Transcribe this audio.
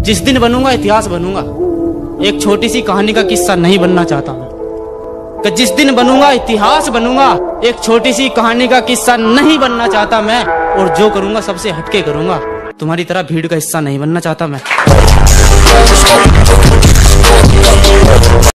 जिस दिन बनूंगा इतिहास बनूंगा, एक छोटी सी कहानी का किस्सा नहीं बनना चाहता मैं। कि जिस दिन बनूंगा इतिहास बनूंगा, एक छोटी सी कहानी का किस्सा नहीं बनना चाहता मैं। और जो करूंगा सबसे हटके करूंगा, तुम्हारी तरह भीड़ का हिस्सा नहीं बनना चाहता मैं।